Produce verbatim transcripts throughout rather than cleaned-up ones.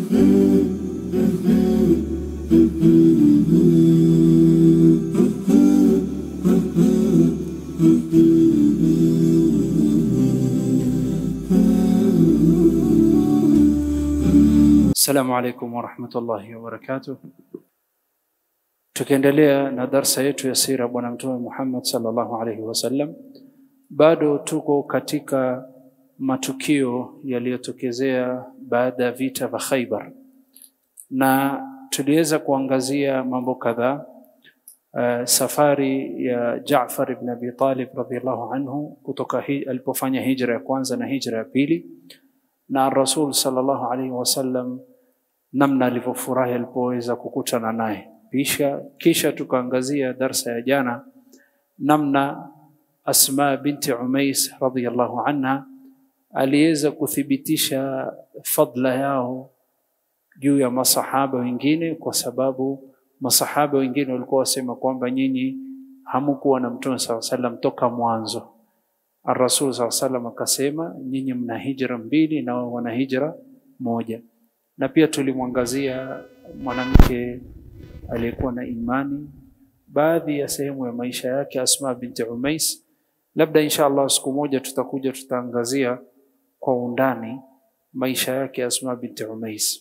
السلام عليكم ورحمة الله وبركاته. Tukiendelea na darsa yetu ya sira bwana mtume Muhammad sallallahu alaihi wasallam, bado tuko katika matukio yaliyotokezea baada ya vita vya Khaybar, na tuliweza kuangazia mambo kadhaa. Uh, safari ya Jaafar ibn Abi Talib radhiyallahu anhu kutoka hi, alipofanya hijra ya kwanza na hijra ya pili, na Rasul sallallahu alaihi wasallam namna alivyofurahi alipoweza kukutana naye. Kisha kisha tukaangazia darsa ya jana namna Asma binti Umais radhiyallahu anha aliweza kuthibitisha fadla yao juu ya masahaba wengine, kwa sababu masahaba wengine walikuwa wasema kwamba nyinyi hamkuwa na Mtume sallallahu alaihi wasallam toka mwanzo. Ar-Rasul sallallahu alaihi wasallam akasema nyinyi mna hijra mbili na wao wana hijra moja. Na pia tulimwangazia mwanamke aliyekuwa na imani, baadhi ya sehemu ya maisha yake Asma binti Umais. Labda inshallah siku moja tutakuja tutaangazia kwa undani maisha yake Asma binti Umais.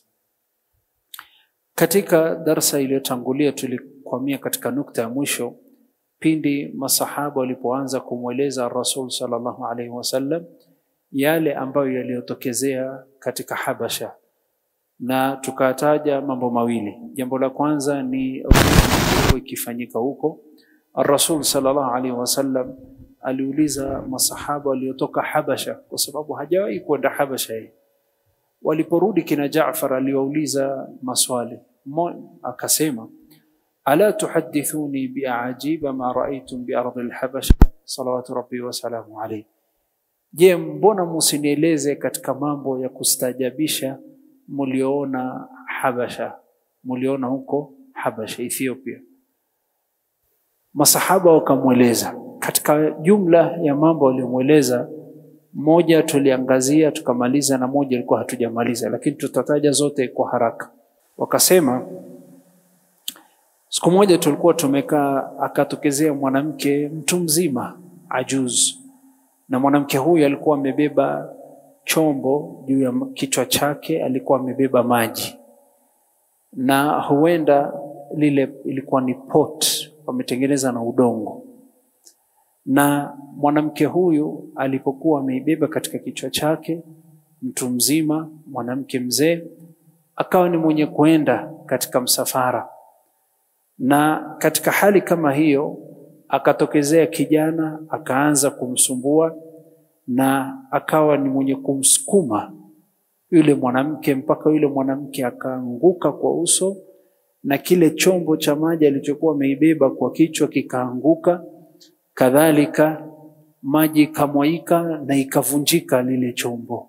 Katika darsa iliyotangulia tulikwamia katika nukta ya mwisho pindi masahaba walipoanza kumweleza Rasul sallallahu alaihi wasallam yale ambayo yaliyotokezea katika Habasha, na tukataja mambo mawili. Jambo la kwanza ni ikifanyika huko, Rasul sallallahu alaihi wasallam aliuliza masahaba waliotoka Habasha, kwa sababu hajawahi kwenda Habasha yeye. Waliporudi kina Jaafar aliwauliza maswali, akasema ala tuhaddithuni bi'ajiba ma ra'aytum bi ardi al-habasha salawatu rabbi wa salamu alayhi, je, mbona msinieleze katika mambo ya kustajabisha mliona Habasha, mliona huko Habasha Ethiopia? Masahaba wakamweleza. Katika jumla ya mambo waliomueleza, moja tuliangazia tukamaliza na moja ilikuwa hatujamaliza, lakini tutataja zote kwa haraka. Wakasema siku moja tulikuwa tumekaa, akatokezea mwanamke mtu mzima ajuz, na mwanamke huyu alikuwa amebeba chombo juu ya kichwa chake, alikuwa amebeba maji, na huenda lile ilikuwa ni pot wametengeneza na udongo. Na mwanamke huyu alipokuwa ameibeba katika kichwa chake, mtu mzima, mwanamke mzee, akawa ni mwenye kuenda katika msafara. Na katika hali kama hiyo akatokezea kijana akaanza kumsumbua, na akawa ni mwenye kumsukuma yule mwanamke mpaka yule mwanamke akaanguka kwa uso, na kile chombo cha maji alichokuwa ameibeba kwa kichwa kikaanguka, kadhalika maji kamwaika na ikavunjika lile chombo.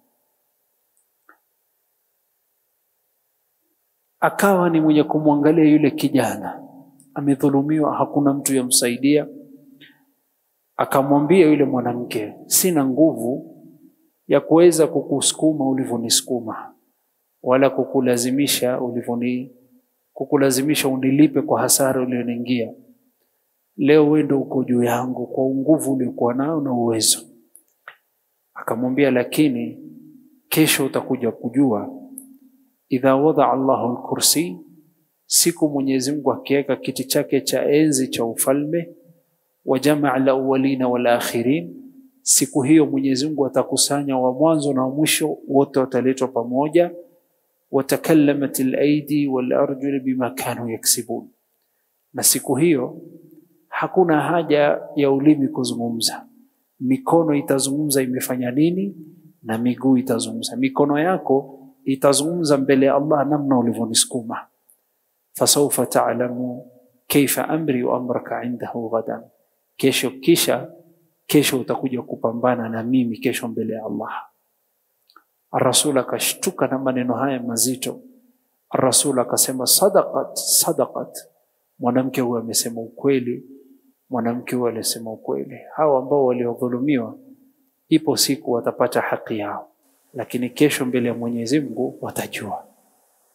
Akawa ni mwenye kumwangalia yule kijana amedhulumiwa, hakuna mtu yamsaidia. Akamwambia yule mwanamke, sina nguvu ya kuweza kukusukuma ulivyonisukuma, wala kukulazimisha ulivyoni kukulazimisha unilipe kwa hasara ulioniingia. Leo wewe ndio uko juu yangu kwa nguvu uliokuwa nao na uwezo. Akamwambia, lakini kesho utakuja kujua, idha wada Allahu al-kursi, siku Mwenyezi Mungu akiweka kiti chake cha enzi cha ufalme, wa jamaa al-awwalina wal-akhirin, siku hiyo Mwenyezi Mungu atakusanya wa mwanzo na mwisho wote, wataletwa pamoja. Watakallamat al-aidi wal-arjul bima kanu yaksibun, na siku hiyo hakuna haja ya ulimi kuzungumza. Mikono itazungumza imefanya nini, na miguu itazungumza. Mikono yako itazungumza mbele ya Allah namna ulivyonisukuma. Fasawfa ta'lamu kaifa amri wa amraka indahu ghadan, kesho kisha kesho utakuja kupambana na mimi kesho mbele ya Allah. Ar-Rasul akashtuka na maneno haya mazito. Ar-Rasul akasema, sadaqat sadaqat, mwanamke huyu amesema ukweli, mwanamke huyu alisema ukweli. Hao ambao waliodhulumiwa ipo siku watapata haki yao, lakini kesho mbele ya Mwenyezi Mungu watajua.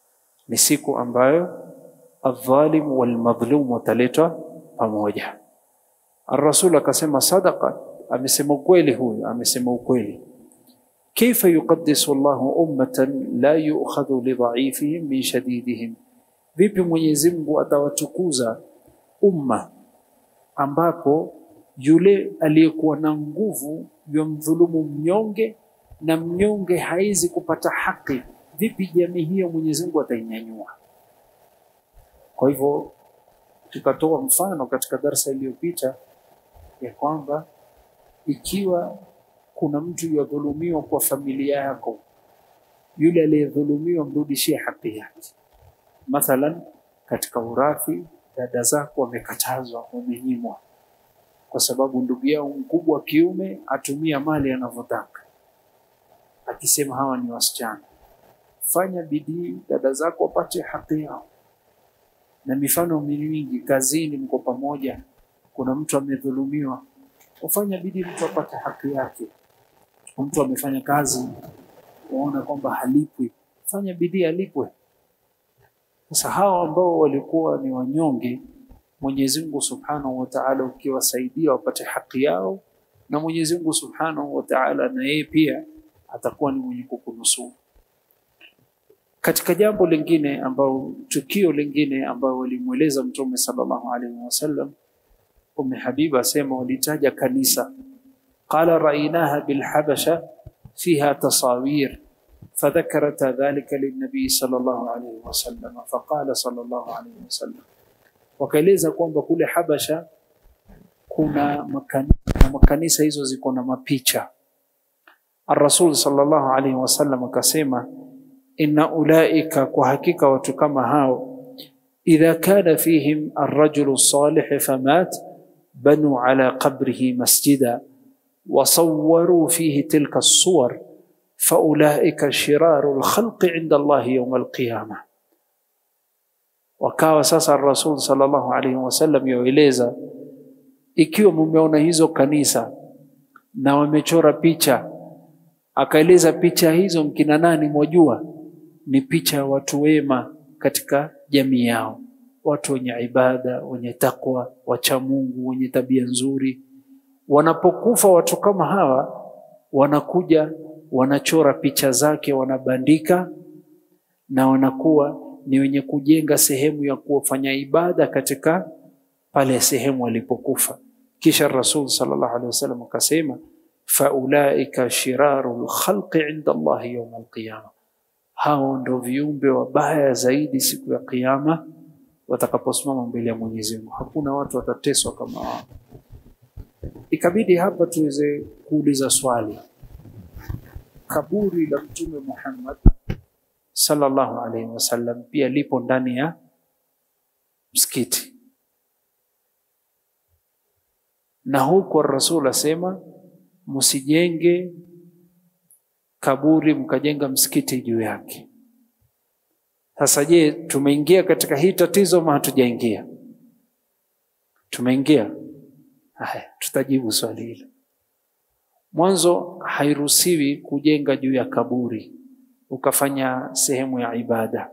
ni siku ambayo adh-dhalim wal madhlum wataletwa pamoja. Ar-Rasul akasema sadaqa, amesema ukweli huyu, amesema ukweli. Kaifa yuqaddisu Allahu ummatan la yu'khadhu li dha'ifihim min shadidihim, vipi Mwenyezi Mungu atawatukuza umma ambapo yule aliyekuwa na nguvu yomdhulumu mnyonge na mnyonge haizi kupata haki, vipi jamii hiyo Mwenyezi Mungu atainyanyua? Kwa hivyo tukatoa mfano katika darasa iliyopita ya kwamba ikiwa kuna mtu yadhulumiwa kwa familia yako, yule aliyedhulumiwa mrudishie haki yake. Mathalan katika urathi, dada zako wamekatazwa, wamenyimwa kwa sababu ndugu yao mkubwa kiume atumia mali anavyotaka, akisema hawa ni wasichana. Fanya bidii dada zako wapate haki yao. Na mifano mingi, kazini mko pamoja, kuna mtu amedhulumiwa, ufanya bidii mtu apate haki yake. Mtu amefanya kazi, waona kwamba halipwi, fanya bidii alipwe. Sasa hao ambao walikuwa ni wanyonge, Mwenyezi Mungu Subhanahu wa Ta'ala ukiwasaidia wapate haki yao, na Mwenyezi Mungu Subhanahu wa Ta'ala na yeye pia atakuwa ni mwenye kukunusuru. Katika jambo lingine ambao tukio lingine ambao walimueleza Mtume sallallahu alaihi wasallam, Ummu Habiba asema walitaja kanisa. Qala ra'inaha bil habasha fiha tasawir فذكرت ذلك للنبي صلى الله عليه وسلم فقال صلى الله عليه وسلم, wakaeleza kwamba kule Habasha kuna makanisa, makanisa hizo ziko na mapicha. Ar-Rasul sallallahu alaihi wasallam akasema inna ulaika, kwa hakika watu kama hao, idha kana fihim ar-rajulu salih famat banu ala qabrihi masjida wa sawwaru fihi tilka as-suwar faulaika shirarul khalqi inda Allah yawm al-qiyamah. Wakawa sasa Rasul sallallahu alaihi wasallam yaeleza, ikiwa mumeona hizo kanisa na wamechora picha, akaeleza picha hizo mkina nani mwajua? Ni picha ya watu wema katika jamii yao, watu wenye ibada, wenye takwa, wacha Mungu, wenye tabia nzuri. Wanapokufa watu kama hawa, wanakuja wanachora picha zake, wanabandika, na wanakuwa ni wenye kujenga sehemu ya kufanya ibada katika pale sehemu walipokufa. Kisha Rasul sallallahu alaihi wasallam akasema faulaika shirarul khalqi inda Allah yawm al-qiyamah, hao ndio viumbe wabaya zaidi siku ya kiyama watakaposimama mbele ya Mwenyezi Mungu. Hakuna watu watateswa kama wao. Ikabidi hapa tuweze kuuliza swali, kaburi la Mtume Muhammad sallallahu alaihi wasallam pia lipo ndani ya msikiti, na huko Rasul asema msijenge kaburi mkajenga msikiti juu yake. Sasa je, tumeingia katika hii tatizo ama hatujaingia? Tumeingia. Haya, tutajibu swali hilo. Mwanzo, hairuhusiwi kujenga juu ya kaburi ukafanya sehemu ya ibada.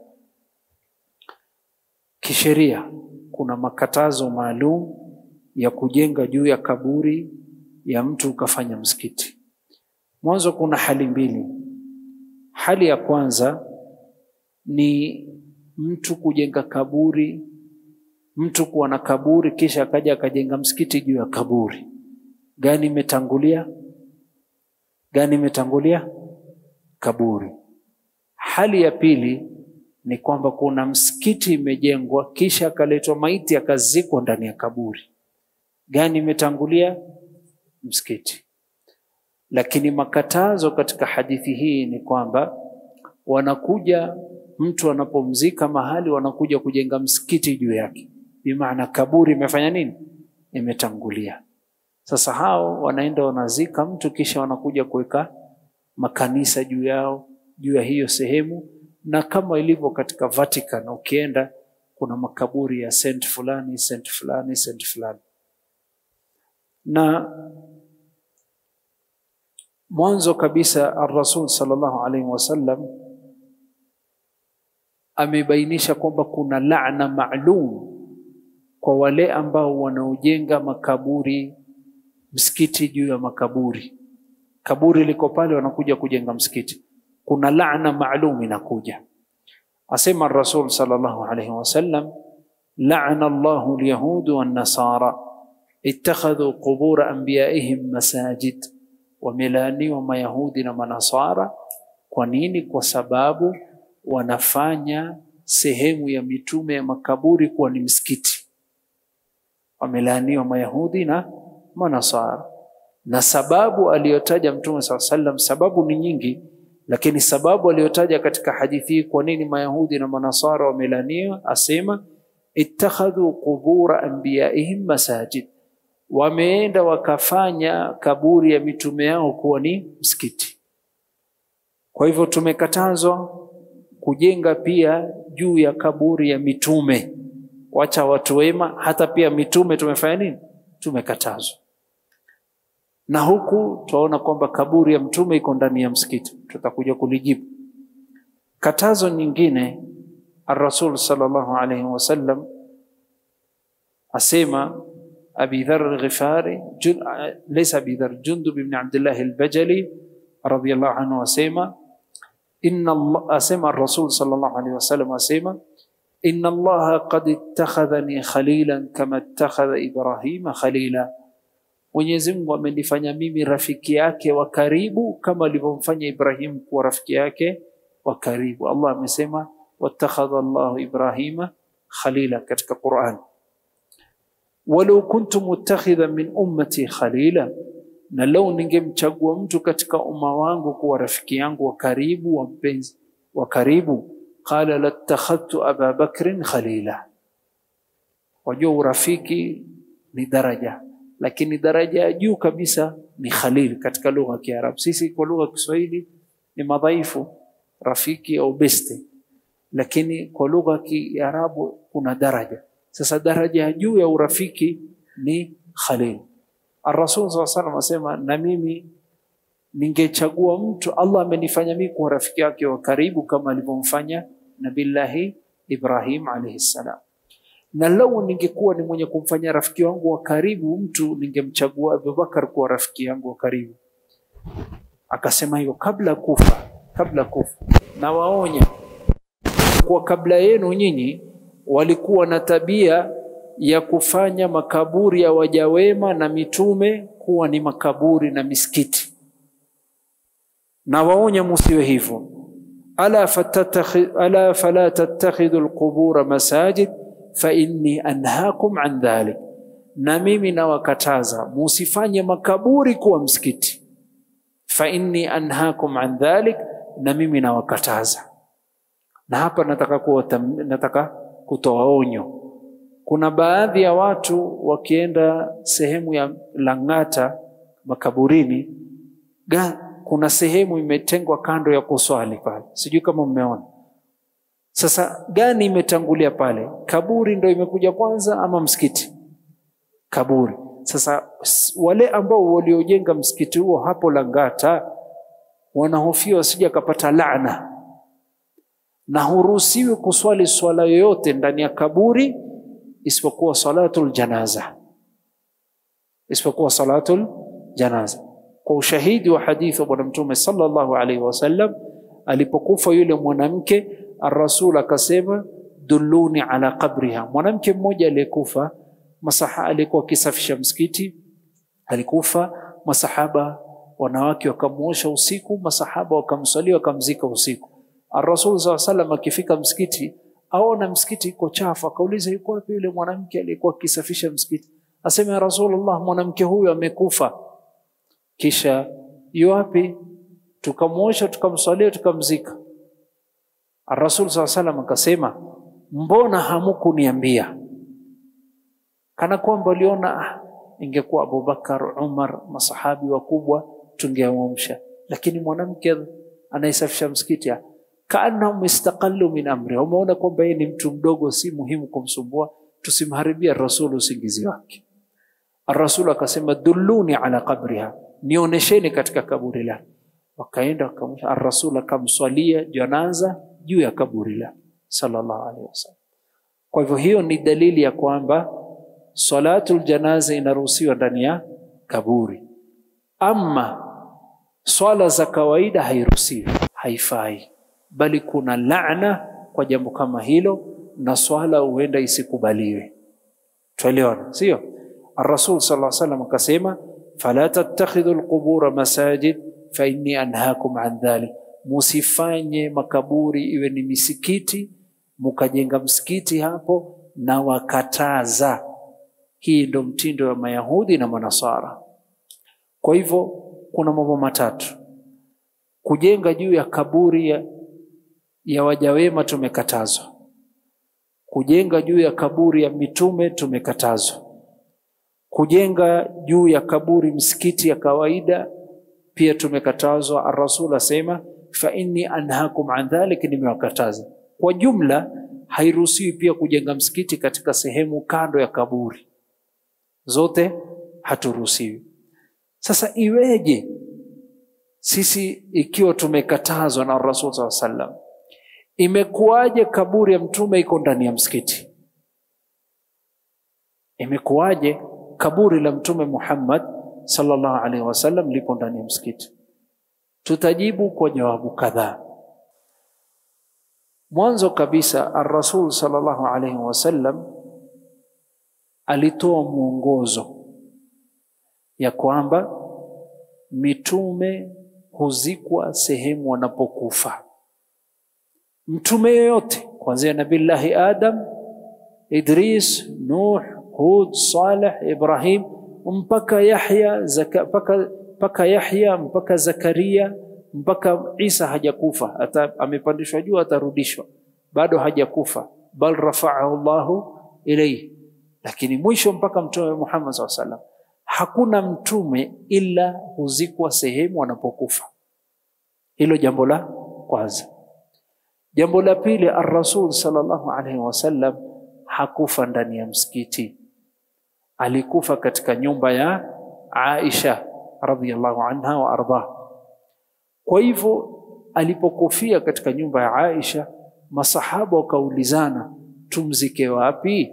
Kisheria kuna makatazo maalum ya kujenga juu ya kaburi ya mtu ukafanya msikiti. Mwanzo kuna hali mbili. Hali ya kwanza ni mtu kujenga kaburi, mtu kuwa na kaburi kisha akaja akajenga msikiti juu ya kaburi. Gani imetangulia? Gani imetangulia? Kaburi. Hali ya pili ni kwamba kuna msikiti imejengwa kisha akaletwa maiti akazikwa ndani ya kaburi. Gani imetangulia? Msikiti. Lakini makatazo katika hadithi hii ni kwamba wanakuja, mtu anapomzika mahali wanakuja kujenga msikiti juu yake. Bi maana kaburi imefanya nini? Imetangulia. Sasa hao wanaenda wanazika mtu kisha wanakuja kuweka makanisa juu yao, juu ya hiyo sehemu. Na kama ilivyo katika Vatican, ukienda kuna makaburi ya saint fulani, saint fulani, saint fulani. Na mwanzo kabisa Ar-Rasul sallallahu alaihi wasallam amebainisha kwamba kuna laana maalum kwa wale ambao wanaojenga makaburi, msikiti juu ya makaburi. Kaburi liko pale, wanakuja kujenga msikiti, kuna laana maalum inakuja. Asema Rasul sallallahu alayhi wasallam, la'ana Allahu al-yahud wan-nasara ittakhadhu qubur anbiya'ihim masajid. Wamelaniwa mayahudi na manasara. Kwa nini? Kwa sababu wanafanya sehemu ya mitume ya makaburi kuwa ni msikiti. Wamelaniwa mayahudi na manasara. Na sababu aliyotaja Mtume sallallahu alayhi wasallam, sababu ni nyingi, lakini sababu aliyotaja katika hadithi kwa nini mayahudi na manasara wamelaniwa, asema ittakhadhu qubur anbiya'ihim masajid. Wameenda wakafanya kaburi ya mitume yao kuwa ni msikiti. Kwa hivyo tumekatazwa kujenga pia juu ya kaburi ya mitume. Wacha watu wema, hata pia mitume tumefanya nini? Tumekatazwa. Na huku tunaona kwamba kaburi ya mtume iko ndani ya msikiti. Tutakuja kulijibu. Katazo nyingine, Ar-Rasul sallallahu alayhi wasallam asema, Abi Dharr al-Ghifari, laysa Abi Dharr, Jundub ibn Abdullah al-Bajali radiyallahu anhu asema, inna Allah, asema Ar-Rasul sallallahu alayhi wasallam asema, inna Allah qad ittakhadhani khalilan kama ittakhadha Ibrahima khalila. Mwenyezi Mungu amenifanya mimi rafiki yake wa karibu kama alivyomfanya Ibrahim kuwa rafiki yake wa karibu. Allah amesema wattakhadha Allahu Ibrahima khalila katika Qur'an. Walau kuntu muttakhidhan min ummati khalila, na lau ningemchagua mtu katika umma wangu kuwa rafiki yangu wa karibu, wa mpenzi wa karibu, qala latakhadtu Aba Bakrin khalila. Wajua urafiki ni daraja, lakini daraja ya juu kabisa ni khalil katika lugha ya Kiarabu. Sisi kwa lugha ya Kiswahili ni madhaifu, rafiki au beste, lakini kwa lugha ya Kiarabu kuna daraja. Sasa daraja ya juu ya urafiki ni khalil. Ar-Rasul sallallahu alayhi wasallam asema, na mimi ningechagua mtu, Allah amenifanya mimi kuwa rafiki yake wa karibu kama alivyomfanya Nabillahi Ibrahim alayhi salam. Na lau ningekuwa ni mwenye kumfanya rafiki wangu wa karibu mtu, ningemchagua Abu Bakar kuwa rafiki yangu wa karibu. Akasema hiyo kabla kufa, kabla kufa. Na waonya kwa kabla yenu nyinyi walikuwa na tabia ya kufanya makaburi ya waja wema na mitume kuwa ni makaburi na misikiti. Na waonya musiwe hivyo. Ala fatatakhi ala fala tattakhidhu alqubur masajid fa inni anhaakum an dhalik. Na mimi nawakataza musifanye makaburi kuwa msikiti. Fa inni anhaakum an dhalik, na mimi nawakataza. Na hapa nataka kuwa nataka kutoa onyo. Kuna baadhi ya watu wakienda sehemu ya Lang'ata makaburini, ga, kuna sehemu imetengwa kando ya kuswali pale. Sijui kama mmeona. Sasa gani imetangulia pale? Kaburi ndio imekuja kwanza ama msikiti? Kaburi. Sasa wale ambao waliojenga msikiti huo hapo Lang'ata wanahofia wasije kapata laana. Na huruhusiwi kuswali swala yoyote ndani ya kaburi isipokuwa salatul janaza. Isipokuwa salatul janaza. Kwa ushahidi wa hadithi wa Bwana Mtume sallallahu alaihi wasallam, alipokufa yule mwanamke, Ar-Rasul akasema dulluni ala qabriha. Mwanamke mmoja aliyekufa, masaha alikuwa kisafisha msikiti, alikufa, masahaba wanawake wakamuosha usiku, masahaba wakamswalia wakamzika usiku. Ar-Rasul sallallahu alaihi wasallam akifika msikiti, aona msikiti iko chafu, akauliza yuko wapi yule mwanamke aliyekuwa kisafisha msikiti? Asema ya Rasulullah, mwanamke huyu amekufa. Kisha yu wapi? Tukamuosha, tukamswalia, tukamzika. Ar-Rasul sallallahu alaihi wasallam akasema, mbona hamukuniambia? Kana kwamba aliona ah, ingekuwa Abu Bakar, Umar, masahabi wakubwa tungewaamsha, lakini mwanamke anayesafisha msikiti kana mustaqallu min amri. Umeona kwamba yeye ni mtu mdogo, si muhimu kumsumbua, tusimharibia Rasul usingizi wake. Ar-Rasul akasema dulluni ala qabriha, nionesheni katika kaburi lake. Wakaenda wakamsha, Ar-Rasul akamswalia janaza juu ya kaburi lake. sallallahu alaihi wasallam. Kwa hivyo hiyo ni dalili ya kwamba salatul janaza inaruhusiwa ndani ya kaburi. Ama swala za kawaida hairuhusiwi, haifai, bali kuna laana kwa jambo kama hilo, na swala huenda isikubaliwe. Tuelewana, sio? Ar-Rasul sallallahu alaihi wasallam akasema, fala tattakhidhu al-qubur masajid fa inni anhaakum an dhalik, musifanye makaburi iwe ni misikiti, mukajenga msikiti hapo, na wakataza. Hii ndio mtindo wa Mayahudi na Manasara. Kwa hivyo kuna mambo matatu. Kujenga juu ya kaburi ya, ya waja wema tumekatazwa. Kujenga juu ya kaburi ya mitume tumekatazwa. Kujenga juu ya kaburi msikiti ya kawaida pia tumekatazwa. Ar-Rasul asema, fa inni anhaakum an dhalik, nimewakataza. Kwa jumla hairuhusiwi pia kujenga msikiti katika sehemu kando ya kaburi. Zote haturuhusiwi. Sasa iweje sisi ikiwa tumekatazwa na Rasul sallallahu alaihi wasallam, imekuwaje kaburi ya mtume iko ndani ya msikiti? Imekuwaje kaburi la mtume Muhammad sallallahu alaihi wasallam lipo ndani ya msikiti? Tutajibu kwa jawabu kadhaa. Mwanzo kabisa, Ar-Rasul sallallahu alaihi wasallam alitoa mwongozo ya kwamba mitume huzikwa sehemu wanapokufa. Mtume yoyote kuanzia Nabillahi Adam, Idris, Nuh, Hud, Saleh, Ibrahim, mpaka Yahya, zaka, mpaka, mpaka Yahya, mpaka Zakaria, mpaka Isa hajakufa, ata amepandishwa juu, atarudishwa, bado hajakufa, bal rafa'ahu Allahu ilayhi. Lakini mwisho mpaka mtume Muhammad sallallahu alaihi wasallam, hakuna mtume ila huzikwa sehemu wanapokufa. Hilo jambo la kwanza. Jambo la pili, Ar-Rasul sallallahu alaihi wasallam hakufa ndani ya msikiti. Alikufa katika nyumba ya Aisha radhiyallahu anha wa arda. Kwa hivyo alipokufia katika nyumba ya Aisha, masahaba wakaulizana, tumzike wapi?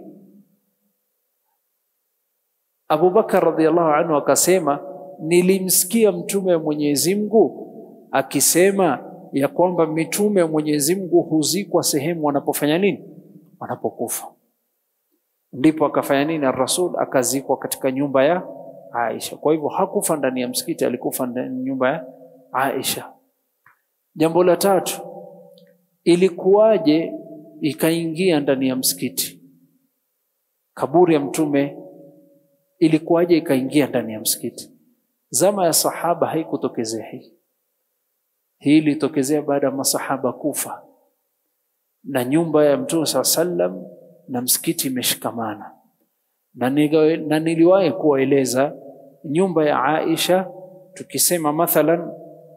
Abu Bakar radhiyallahu anhu akasema, nilimsikia mtume wa Mwenyezi Mungu akisema ya kwamba mitume wa Mwenyezi Mungu huzikwa sehemu wanapofanya nini? Wanapokufa. Ndipo akafanya nini? Ar-Rasul akazikwa katika nyumba ya Aisha. Kwa hivyo hakufa ndani ya msikiti, alikufa ndani ya nyumba ya Aisha. Jambo la tatu, ilikuwaje ikaingia ndani ya msikiti? Kaburi ya mtume ilikuwaje ikaingia ndani ya msikiti? Zama ya sahaba haikutokezea hii. Hii ilitokezea baada ya masahaba kufa, na nyumba ya mtume sallam na msikiti imeshikamana. Na, na niliwahi kuwaeleza nyumba ya Aisha, tukisema mathalan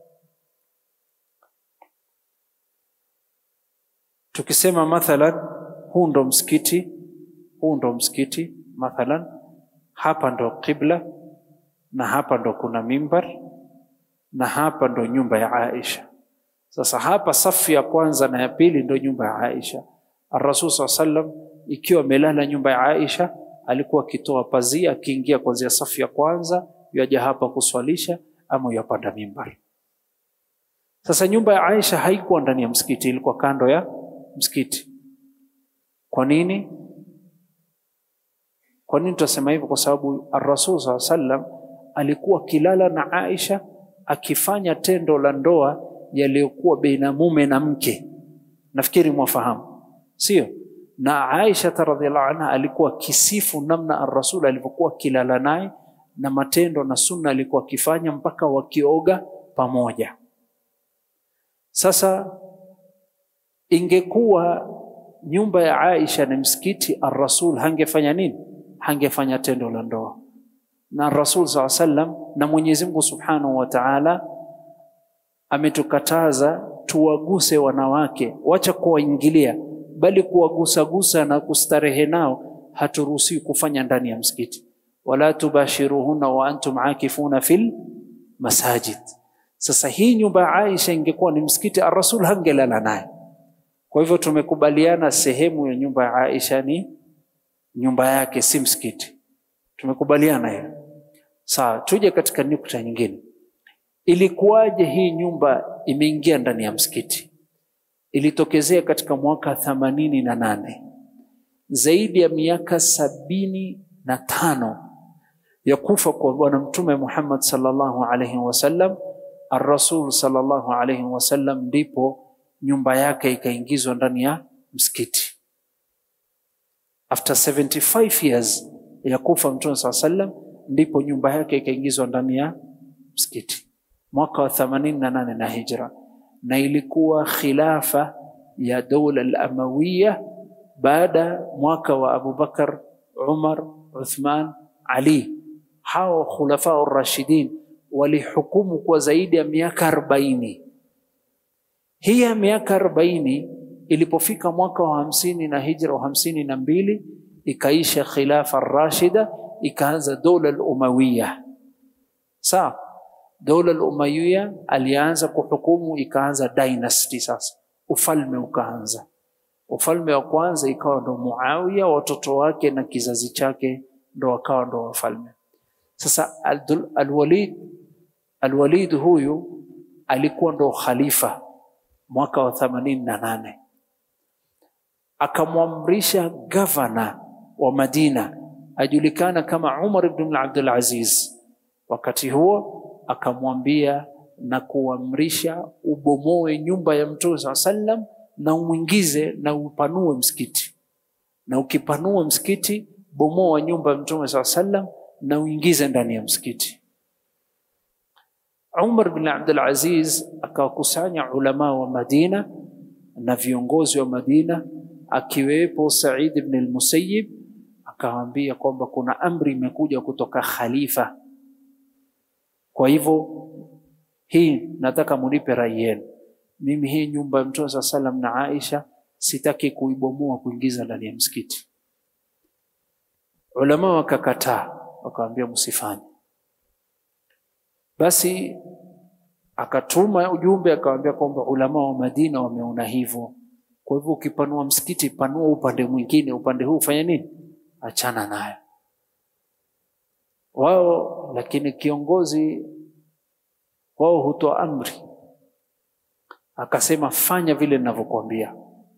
tukisema mathalan huu ndo msikiti, huu ndo msikiti mathalan, hapa ndo qibla, na hapa ndo kuna mimbar, na hapa ndo nyumba ya Aisha. Sasa hapa safu ya kwanza na ya pili ndo nyumba ya Aisha. Ar-Rasul sallam ikiwa amelala nyumba ya Aisha, alikuwa akitoa pazia, akiingia kuanzia safu ya kwanza, yaja hapa kuswalisha ama yapanda mimbar. Sasa nyumba ya Aisha haikuwa ndani ya msikiti, ilikuwa kando ya msikiti. Kwa nini? Kwa nini tunasema hivyo? Kwa sababu Ar-Rasul sallam alikuwa kilala na Aisha, akifanya tendo la ndoa yaliyokuwa baina mume na mke. Nafikiri mwafahamu, sio? Na Aisha radhiallahu anha alikuwa kisifu namna Ar-Rasul alivyokuwa kilala naye, na matendo na sunna alikuwa akifanya mpaka wakioga pamoja. Sasa ingekuwa nyumba ya Aisha na msikiti, Ar-Rasul hangefanya nini? Hangefanya tendo la ndoa. Na Rasul sallallahu alaihi wasallam na Mwenyezi Mungu Subhanahu wa Ta'ala ametukataza tuwaguse wanawake, wacha kuwaingilia, bali kuwagusa gusa na kustarehe nao haturuhusiwi kufanya ndani ya msikiti. Wala tubashiruhunna wa antum aakifuna fil masajid. Sasa hii nyumba ya Aisha ingekuwa ni msikiti, Ar-Rasul hangelala naye, Kwa hivyo tumekubaliana sehemu ya nyumba ya Aisha ni nyumba yake, si msikiti. Tumekubaliana hiyo. Sawa, tuje katika nukta nyingine. Ilikuwaje hii nyumba imeingia ndani ya msikiti? Ilitokezea katika mwaka themanini na nane. Zaidi ya miaka sabini na tano ya kufa kwa bwana mtume Muhammad sallallahu alaihi wasallam, ar-Rasul sallallahu alaihi wasallam, ndipo nyumba yake ikaingizwa ndani ya msikiti. After seventy-five years ya kufa mtume sallallahu alaihi wasallam, ndipo nyumba yake ikaingizwa ndani ya msikiti, mwaka wa themanini na nane na hijra. Na ilikuwa khilafa ya dola al-Amawiyya baada mwaka wa Abu Bakar, Umar, Uthman, Ali. Hao khulafa ar-Rashidin walihukumu kwa zaidi ya miaka arobaini. Hii ya miaka arobaini ilipofika mwaka wa hamsini na hijra wa hamsini na mbili, ikaisha khilafa ar-Rashida, ikaanza dola al-Umayyah. Sawa, dola al-Umayyah alianza kuhukumu, ikaanza dynasty. Sasa ufalme ukaanza. Ufalme wa kwanza ikawa ndo Muawiya, watoto wake na kizazi chake ndo wakawa ndo wafalme. Sasa al-Walid al-Walid huyu alikuwa ndo khalifa mwaka wa themanini na nane. Akamwamrisha governor wa Madina ajulikana kama Umar ibn Abdul Aziz. Wakati huo akamwambia na kuamrisha ubomoe nyumba ya Mtume sallam na umwingize na upanue msikiti. Na ukipanua msikiti, bomoa nyumba ya Mtume sallam na uingize ndani ya msikiti. Umar bin Abdul Aziz akawakusanya ulama wa Madina na viongozi wa Madina, akiwepo Said ibn al-Musayyib, akawaambia kwamba kuna amri imekuja kutoka khalifa. Kwa hivyo hii nataka munipe rai yenu. Mimi hii nyumba ya Mtume sallam na Aisha sitaki kuibomoa kuingiza ndani ya msikiti. Ulama wakakataa, wakaambia msifanye. Basi akatuma ujumbe akawaambia kwamba ulama wa Madina wameona hivyo. Kwa hivyo ukipanua msikiti, panua upande mwingine, upande huu fanya nini? Achana nayo. Wao lakini kiongozi wao hutoa amri, akasema fanya vile ninavyokuambia.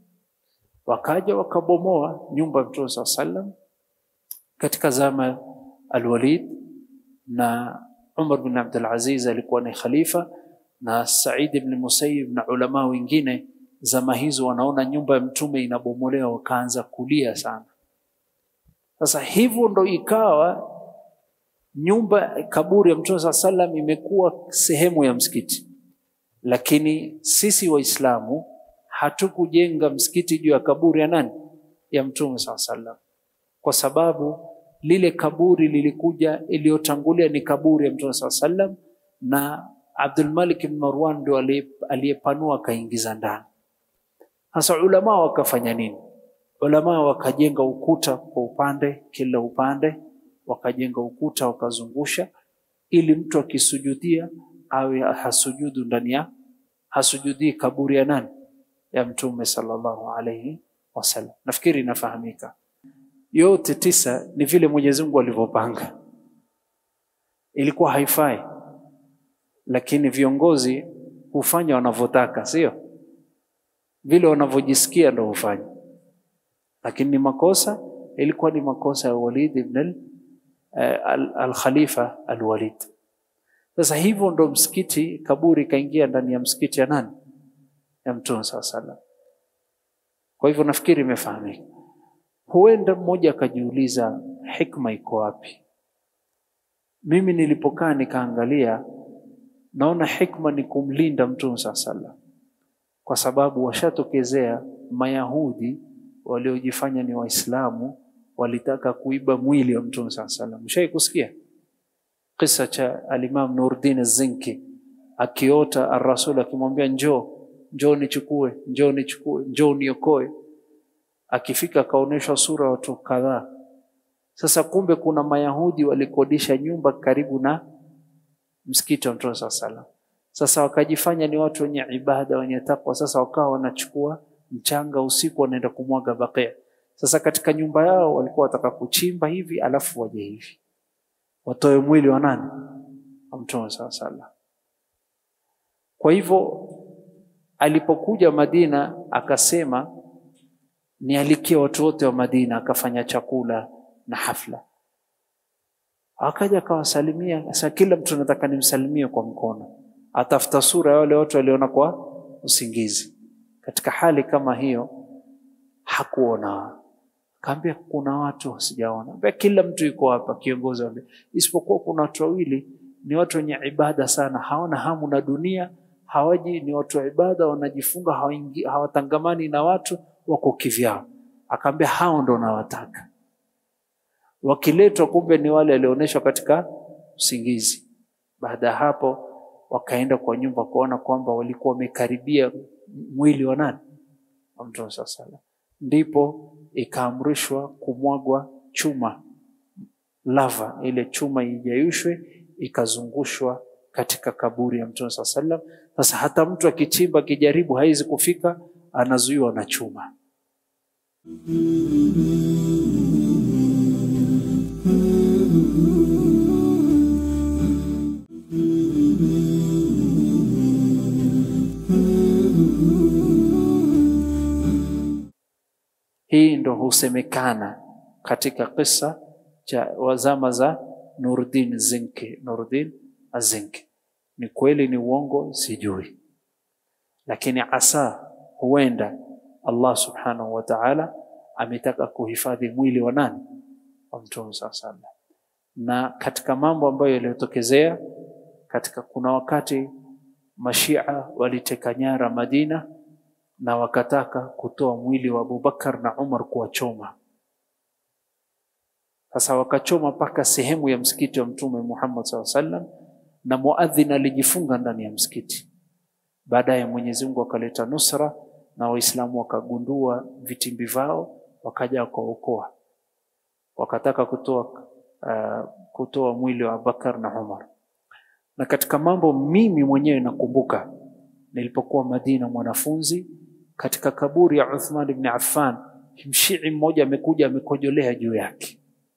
Wakaja wakabomoa nyumba ya Mtume sallam katika zama al-Walid, na Umar bin Abdul Aziz alikuwa ni khalifa, na Said ibn Musayyib na ulama wengine zama hizo wanaona nyumba ya Mtume inabomolewa, wakaanza kulia sana. Sasa hivyo ndo ikawa nyumba kaburi ya Mtume sallam imekuwa sehemu ya msikiti. Lakini sisi Waislamu hatukujenga msikiti juu ya kaburi ya nani? Ya Mtume sallam. Kwa sababu lile kaburi lilikuja, iliyotangulia ni kaburi ya Mtume sallam, na Abdul Malik ibn Marwan ndo aliyepanua kaingiza ndani. Sasa ulama wakafanya nini? Ulama wakajenga ukuta kwa upande, kila upande wakajenga ukuta wakazungusha, ili mtu akisujudia awe hasujudu ndani ya hasujudi kaburi ya nani? Ya Mtume sallallahu alayhi wasallam. Nafikiri inafahamika. Yote tisa ni vile Mwenyezi Mungu alivyopanga. Ilikuwa haifai, lakini viongozi hufanya wanavyotaka, sio? Vile wanavyojisikia ndio hufanya. Lakini makosa ilikuwa ni makosa ya Walid ibn al-Khalifa al-Walid. Sasa hivyo ndo msikiti, kaburi kaingia ndani ya msikiti ya nani? Ya Mtume sallallahu alaihi wasallam. Kwa hivyo nafikiri imefahamika. Huenda mmoja akajiuliza hikma iko wapi? Mimi nilipokaa nikaangalia, naona hikma ni kumlinda Mtume sallallahu alaihi wasallam. Kwa sababu washatokezea Mayahudi waliojifanya ni Waislamu, walitaka kuiba mwili wa Mtume sallallahu alaihi wasallam. Mshawahi kusikia kisa cha al-Imam Nuruddin az-Zinki akiota ar-Rasul akimwambia njoo, njoo nichukue, njoo nichukue, njoo niokoe. Akifika kaoneshwa sura watu kadhaa. Sasa kumbe kuna Mayahudi walikodisha nyumba karibu na msikiti wa Mtume sallallahu alaihi wasallam. Sasa wakajifanya ni watu wenye ibada, wenye takwa. Sasa wakawa wanachukua mchanga usiku wanaenda kumwaga Baqi'. Sasa katika nyumba yao walikuwa wataka kuchimba hivi alafu waje hivi watoe mwili wa nani? Mtume sallallahu alaihi wasallam. Kwa hivyo alipokuja Madina akasema nialikie watu wote wa Madina, akafanya chakula na hafla. Akaja akawasalimia, sasa kila mtu anataka nimsalimie kwa mkono. Atafuta sura ya wale watu waliona kwa usingizi. Katika hali kama hiyo hakuona. Kaambia kuna watu sijaona. Mbona kila mtu yuko hapa kiongozi wake. Isipokuwa kuna watu wawili ni watu wenye ibada sana, hawana hamu na dunia, hawaji, ni watu wa ibada, wanajifunga, hawaingi, hawatangamani na watu, wako kivyao. Akaambia hao ndo nawataka. Wakiletwa kumbe ni wale walioonyeshwa katika usingizi. Baada hapo wakaenda kwa nyumba kuona kwamba walikuwa wamekaribia mwili wa nani? Wa Mtume sallallahu alaihi wasallam. Ndipo ikaamrishwa kumwagwa chuma, lava, ile chuma ijayushwe ikazungushwa katika kaburi ya Mtume sallallahu alaihi wasallam. Sasa hata mtu akichimba kijaribu haizi kufika, anazuiwa na chuma. Hii ndo husemekana katika kisa cha wazama za Nuruddin Zinki, Nuruddin Az-Zinki. Ni kweli ni uongo sijui, lakini asa huenda Allah subhanahu wa ta'ala ametaka kuhifadhi mwili wa nani? Wa Mtume sallallahu alaihi wasallam. Na katika mambo ambayo yaliyotokezea katika, kuna wakati Mashia waliteka nyara Madina na wakataka kutoa mwili wa Abu Bakar na Umar kuwachoma. Sasa wakachoma paka sehemu ya msikiti wa Mtume Muhammad sallallahu alaihi wasallam, na muadhin alijifunga ndani ya msikiti. Baadaye Mwenyezi Mungu akaleta nusra na Waislamu wakagundua vitimbi vao, wakaja kuokoa. Wakataka kutoa uh, kutoa mwili wa Bakar na Umar. Na katika mambo mimi mwenyewe nakumbuka nilipokuwa Madina mwanafunzi, katika kaburi ya Uthman ibn Affan, mshii mmoja amekuja amekojolea juu yake.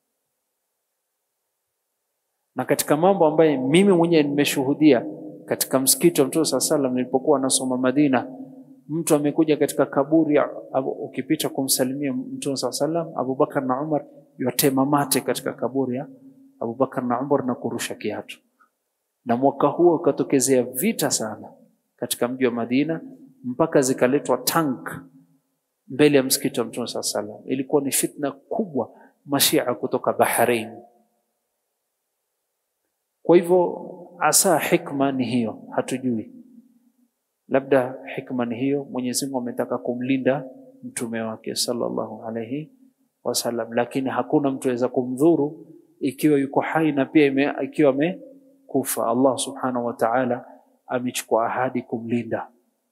Na katika mambo ambaye mimi mwenyewe nimeshuhudia katika msikiti wa Mtume sallallahu alaihi wasallam nilipokuwa nasoma Madina, mtu amekuja katika kaburi ya, ukipita kumsalimia Mtume sallallahu alaihi wasallam, Abu Bakar na Umar, yotema mate katika kaburi ya Abu Bakar na Umar na kurusha kiatu. Na mwaka huo ukatokezea vita sana katika mji wa Madina, mpaka zikaletwa tank mbele ya msikiti wa Mtume sallallahu alaihi wasallam. Ilikuwa ni fitna kubwa, Mashia kutoka Bahrain. Kwa hivyo asa hikma ni hiyo, hatujui. Labda hikma ni hiyo, Mwenyezi Mungu ametaka kumlinda mtume wake sallallahu alaihi wasallam, lakini hakuna mtu aweza kumdhuru ikiwa yuko hai na pia ime, ikiwa amekufa. Allah subhanahu wa ta'ala amechukua ahadi kumlinda.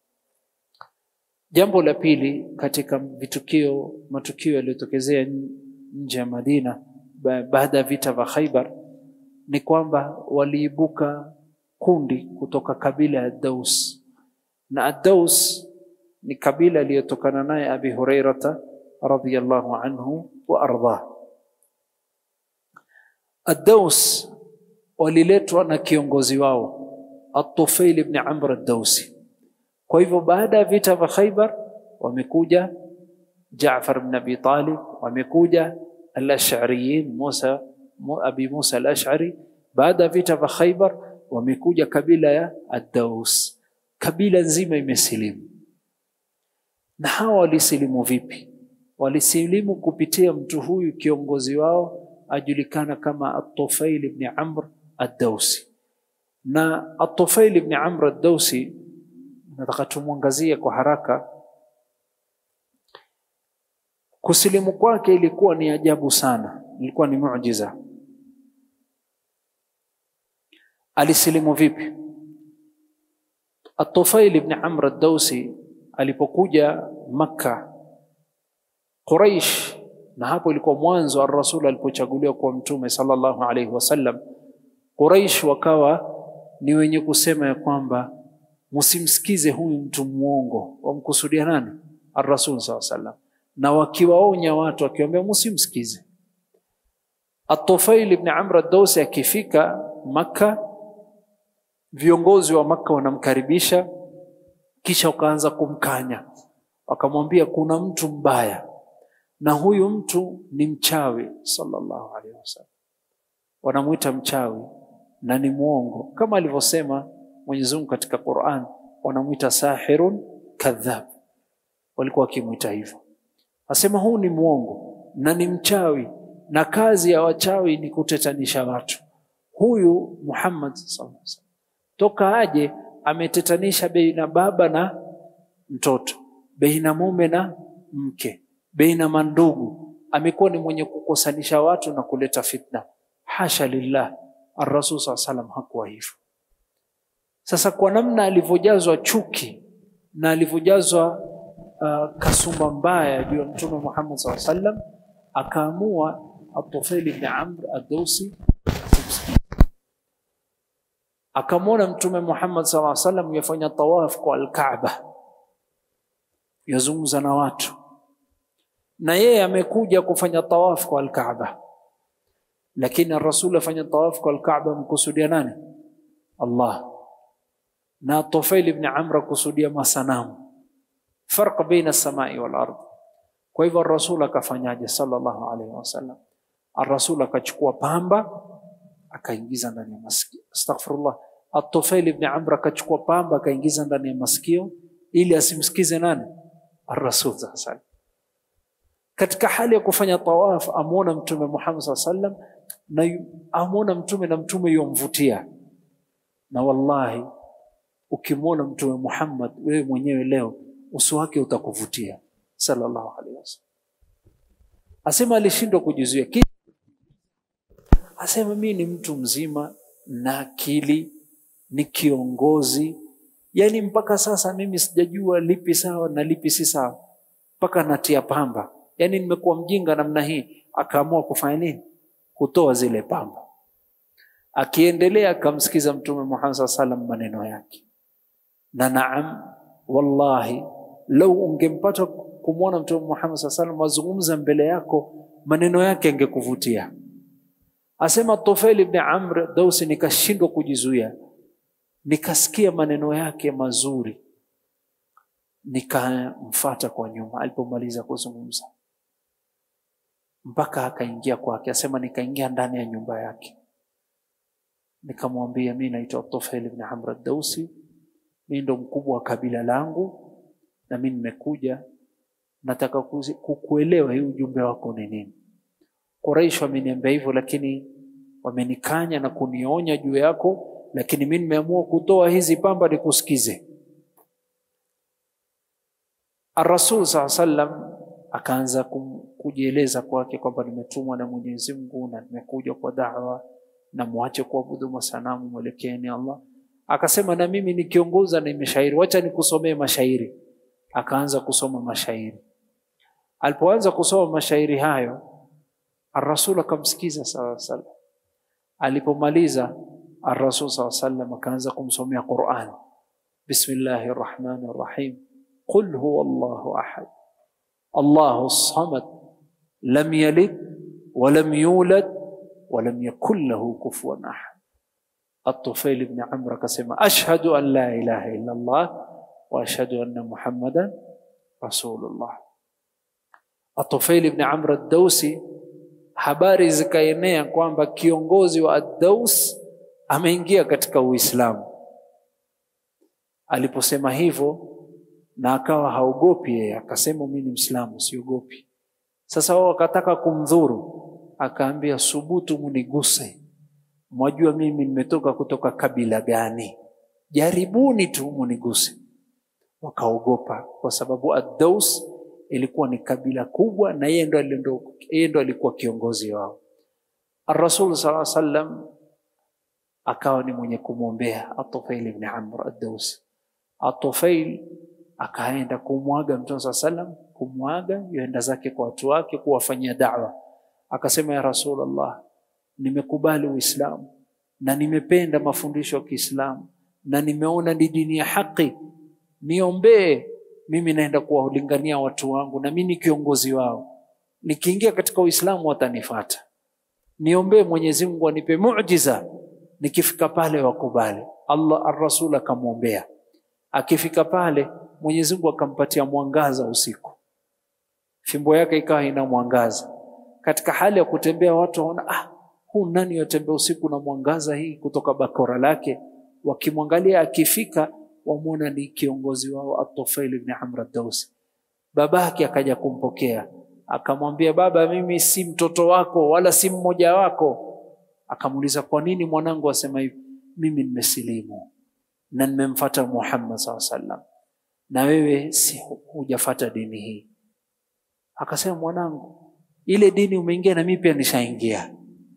Jambo la pili katika vitukio matukio yaliyotokezea nje ya Madina baada ya vita vya Khaybar ni kwamba waliibuka kundi kutoka kabila ya Daus. Na Ad-Daus ni kabila iliyotokana naye Abi Hurairah radhiyallahu anhu wa arda. Ad-Daus waliletwa na kiongozi wao At-Tufail ibn Amr ad-Dawsi. Kwa hivyo baada ya vita vya Khaybar wamekuja Jaafar ibn Abi Talib, wamekuja al-Ash'ariyin, Musa Abi Musa al-Ash'ari. Baada ya vita vya Khaybar wamekuja kabila ya Ad-Daus. Kabila nzima imesilimu. Na hawa walisilimu vipi? Walisilimu kupitia mtu huyu kiongozi wao ajulikana kama At-Tufail ibn Amr ad-Dawsi. Na At-Tufail ibn Amr ad-Dawsi nataka tumwangazie kwa haraka. Kusilimu kwake ilikuwa ni ajabu sana, ilikuwa ni muujiza. Alisilimu vipi? At-Tufail ibn Amr ad-Dawsi alipokuja Makkah, Quraysh, na hapo ilikuwa mwanzo ar-Rasul alipochaguliwa kwa mtume sallallahu alayhi wasallam, Quraysh wakawa ni wenye kusema ya kwamba msimsikize huyu mtu muongo. Wamkusudia nani? ar-Rasul sallallahu alaihi wasallam, na wakiwaonya watu akiwaambia msimsikize. At-Tufail ibn Amr ad-Dawsi akifika Makkah, viongozi wa Makkah wanamkaribisha, kisha wakaanza kumkanya, wakamwambia kuna mtu mbaya na huyu mtu ni mchawi sallallahu alaihi wasallam. Wanamuita mchawi na ni muongo, kama alivyosema Mwenyezi Mungu katika Qur'an, wanamuita sahirun kadhab. Walikuwa wakimuita hivyo. Asema huu ni muongo na ni mchawi, na kazi ya wachawi ni kutetanisha watu. Huyu Muhammad sallallahu alaihi wasallam toka aje ametetanisha baina baba na mtoto, baina mume na mke, baina mandugu. Amekuwa ni mwenye kukosanisha watu na kuleta fitna. Hasha lillah, ar-Rasul sallallahu alaihi wasallam hakuwa hivyo. Sasa kwa namna alivyojazwa chuki na alivyojazwa uh, kasumba mbaya juu ya Mtume Muhammad sallallahu alaihi wasallam, akaamua At-Tufail ibn Amr ad-Dawsi akamwona Mtume Muhammad sallallahu alaihi wasallam yafanya tawaf kwa al-Kaaba, yazungumza na watu, na yeye amekuja kufanya tawaf kwa al-Kaaba, lakini ar-Rasul afanya tawaf kwa al-Kaaba mkusudia nani? Allah. Na Tufail ibn Amr kusudia masanamu. Farq baina as-samai wal ardh. Kwa hivyo ar-Rasul akafanyaje sallallahu alaihi wasallam? Ar-Rasul akachukua pamba akaingiza ndani ya masikio. Astaghfirullah. At-Tufail ibn Amr akachukua pamba akaingiza ndani ya masikio ili asimsikize nani? Ar-Rasul sallallahu alaihi wasallam. Katika hali ya kufanya tawaf amuona Mtume Muhammad sallallahu alaihi wasallam, na amuona Mtume na Mtume yomvutia. Na wallahi ukimwona Mtume Muhammad wewe mwenyewe leo, uso wake utakuvutia sallallahu alaihi wasallam. Asema alishindwa kujizuia. Asema mimi ni mtu mzima na akili, ni kiongozi, yani mpaka sasa mimi sijajua lipi sawa na lipi si sawa, mpaka natia pamba. Yani nimekuwa mjinga namna hii. Akaamua kufanya nini? Kutoa zile pamba. Akiendelea akamsikiza Mtume Muhammad sallallahu alaihi wasallam maneno yake. Na naam, wallahi lau ungempata kumwona Mtume Muhammad sallallahu alaihi wasallam azungumza mbele yako, maneno yake yangekuvutia. Asema Tufail ibn Amr Dawsi, nikashindwa kujizuia, nikasikia maneno yake mazuri, nikamfuata kwa nyuma alipomaliza kuzungumza mpaka akaingia kwake. Asema nikaingia ndani ya nyumba yake, nikamwambia mimi naitwa Tufail ibn Amr Dawsi, mimi ndo mkubwa wa kabila langu, na mimi nimekuja nataka kukuelewa hii ujumbe wako ni nini. Quraysh wameniambia hivyo, lakini wamenikanya na kunionya juu yako, lakini mimi nimeamua kutoa hizi pamba nikusikize. Ar-Rasul sallallahu alaihi wasallam akaanza kujieleza kwake kwamba nimetumwa na Mwenyezi Mungu na nimekuja kwa da'wa, na muache kuabudu masanamu, mwelekeeni Allah. Akasema na mimi ni kiongoza na nimeshairi, wacha nikusomee mashairi. Akaanza kusoma mashairi. Alipoanza kusoma mashairi hayo, Ar-Rasul akamsikiza sallallahu alaihi wasallam. Alipomaliza Ar-Rasul sallallahu alaihi wasallam akaanza kumsomea Qur'an. Bismillahir Rahmanir Rahim. Qul huwallahu ahad. Allahus samad. Lam yalid wa lam yulad wa lam yakul lahu kufuwan ahad. At-Tufail ibn Amr akasema ashhadu an la ilaha illa Allah wa ashhadu anna Muhammadan Rasulullah. At-Tufail ibn Amr ad-Dawsi, habari zikaenea kwamba kiongozi wa ad-Daws ameingia katika Uislamu. Aliposema hivyo na akawa haogopi yeye, akasema mimi ni Muislamu siogopi. Sasa wao wakataka kumdhuru, akaambia subutu muniguse, mwajua mimi nimetoka kutoka kabila gani, jaribuni tu muniguse. Wakaogopa kwa sababu ad-Daws ilikuwa ni kabila kubwa na yeye ndo alendo yeye ndo alikuwa kiongozi wao. Ar-Rasul sallallahu alaihi wasallam akawa ni mwenye kumwombea At-Tufail ibn Amr ad-Dawsi. At-Tufail akaenda kumwaga Mtume sallallahu alaihi wasallam, kumwaga yenda zake kwa watu wake kuwafanyia da'wa. Akasema ya Rasulullah, nimekubali Uislamu na nimependa mafundisho ya Kiislamu na nimeona ni dini ya haki, niombee mimi naenda kuwalingania watu wangu na mimi ni kiongozi wao. Nikiingia katika Uislamu watanifuata. Niombe Mwenyezi Mungu anipe muujiza. Nikifika pale wakubali. Allah ar-Rasul akamwombea. Akifika pale Mwenyezi Mungu akampatia mwangaza usiku. Fimbo yake ikawa ina mwangaza. Katika hali ya kutembea watu waona, ah, huu nani yatembea usiku na mwangaza hii kutoka bakora lake? Wakimwangalia akifika wamuona ni kiongozi wao At-Tufail ibn Amr ad-Dawsi. Babake akaja kumpokea. Akamwambia, baba, mimi si mtoto wako wala si mmoja wako. Akamuuliza, kwa nini mwanangu asema hivi? Mimi nimesilimu na nimemfuata Muhammad sallallahu alaihi wasallam, na wewe si hujafuata dini hii. Akasema, mwanangu, ile dini umeingia na mimi pia nishaingia.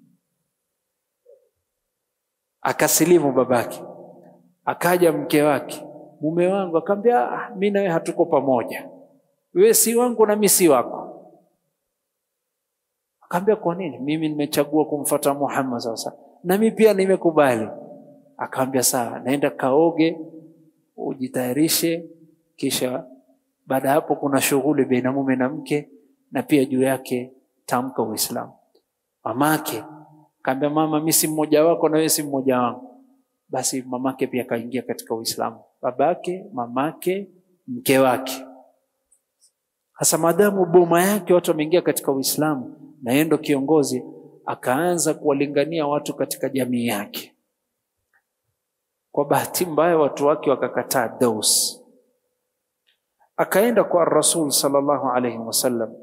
Akasilimu babake. Akaja mke wake, mume wangu, akamwambia, ah, mimi na wewe hatuko pamoja. Wewe si wangu na mimi si wako. Akamwambia, kwa nini? Mimi nimechagua kumfuata Muhammad sasa, na mimi pia nimekubali. Akamwambia, sawa, naenda kaoge, ujitayarishe, kisha baada hapo kuna shughuli baina mume na mke, na pia juu yake tamka Uislamu. Mamake akamwambia, mama, mimi si mmoja wako na wewe si mmoja wangu. Basi mamake pia kaingia katika Uislamu. Babake, mamake, mke wake. Hasa madamu boma yake watu wameingia katika Uislamu na yeye ndo kiongozi, akaanza kuwalingania watu katika jamii yake. Kwa bahati mbaya watu wake wakakataa Daus. Akaenda kwa Rasul sallallahu alayhi wasallam.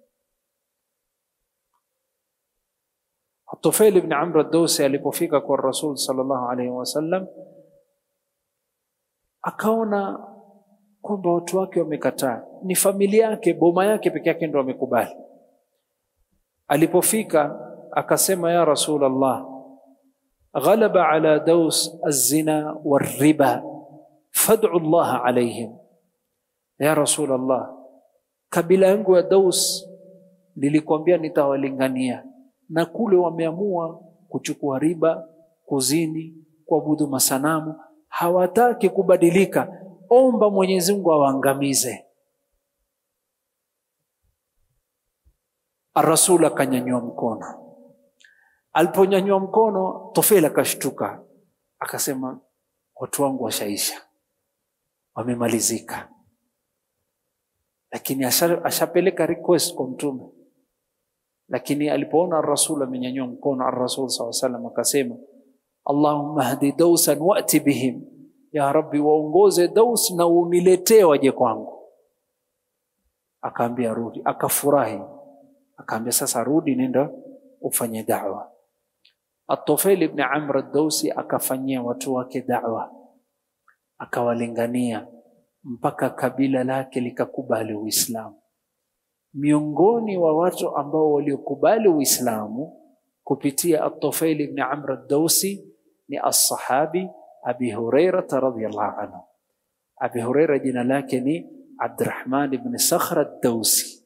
At-Tufail ibn Amr ad-Dawsi alipofika kwa Rasul sallallahu alayhi wasallam, akaona kwamba watu wake wamekataa. Ni familia yake, boma yake peke yake ndio wamekubali. Alipofika akasema, ya Rasulullah, ghalaba ala Daus az-zina war-riba fad'u Allah alayhim. Ya Rasulullah, kabila yangu ya Daus nilikwambia nitawalingania, na kule wameamua kuchukua riba, kuzini, kuabudu masanamu, hawataki kubadilika. Omba Mwenyezi Mungu awaangamize. Ar-Rasul akanyanyua mkono. Aliponyanyua mkono, Tufail akashtuka. Akasema, watu wangu washaisha, wamemalizika. Lakini ashapeleka request kwa Mtume. Lakini alipoona Ar-Rasul amenyanyua mkono, Ar-Rasul sallallahu alaihi wasallam akasema, Allahumma hdi Dawsan wa'ti bihim. Ya Rabbi, waongoze Daus na uniletee waje kwangu. Akaambia rudi, akafurahi. Akaambia, sasa rudi, nenda ufanye da'wa. At-Tufail ibn Amr ad-Dawsi akafanyia watu wake da'wa, akawalingania mpaka kabila lake likakubali Uislamu. Miongoni wa watu ambao waliokubali Uislamu kupitia At-Tufail ibn Amr ad-Dawsi ni as-sahabi Abi Hurairah radhiyallahu anhu. Abi Hurairah jina lake ni Abdurrahman ibn Sakhr ad-Dawsi.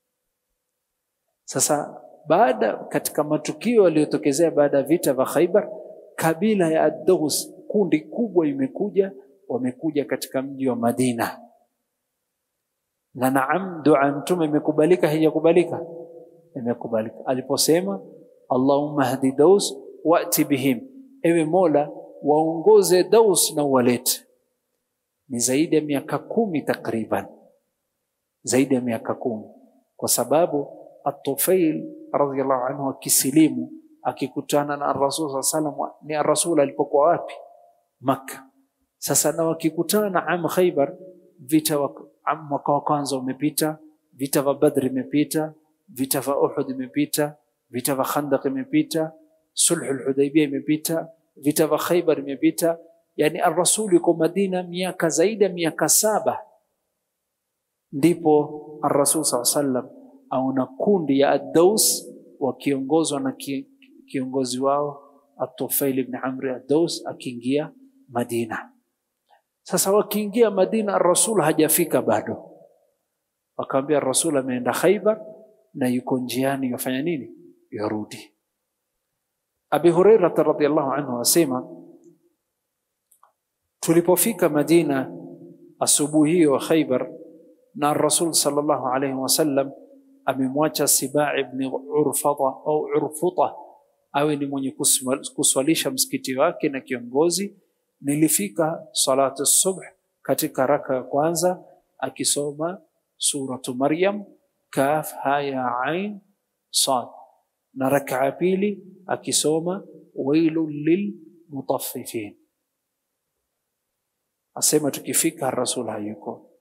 Sasa baada katika matukio yaliyotokezea baada ya vita vya Khaybar, kabila ya ad-Daws, kundi kubwa imekuja, wamekuja katika mji wa Madina. Na naam, dua Mtume imekubalika, haijakubalika? Imekubalika. Aliposema, Allahumma hdi Daws wa'ti bihim, ewe Mola waongoze Daus na walete. Ni zaidi ya miaka kumi takriban, zaidi ya miaka kumi, kwa sababu At-Tufail radhiyallahu anhu akisilimu, akikutana na Ar-Rasul sallallahu alaihi wasallam, ni Ar-Rasul alipokuwa wapi? Makkah. Sasa na wakikutana na Am Khaybar, vita mwaka wa kwanza umepita, vita vya Badr imepita, vita vya Uhud imepita, vita vya Khandaq imepita, Sulhul Hudaybiyah imepita, vita vya Khaybar imepita. Yani Ar-Rasul yuko Madina miaka zaidi ya miaka saba, ndipo Ar-Rasul sallallahu alaihi wasallam auna kundi ya ad-Daws wakiongozwa na ki, kiongozi wao At-Tufail ibn Amr ad-Daws akiingia Madina. Sasa wakiingia Madina, Ar-Rasul hajafika bado. Wakaambia Ar-Rasul ameenda Khaybar na yuko njiani, yafanya nini? Yarudi. Abi Hurairah radhiyallahu anhu asema, tulipofika Madina asubuhi hiyo Khaybar, na Rasul sallallahu alayhi wasallam amemwacha Siba' ibn Urfata au Urfuta awe ni mwenye kuswalisha msikiti wake na kiongozi. Nilifika salatu subh katika raka ya kwanza akisoma suratu Maryam kaf ha ya ain sad, na raka ya pili akisoma wailul lil mutaffifin. Asema tukifika Rasul hayuko.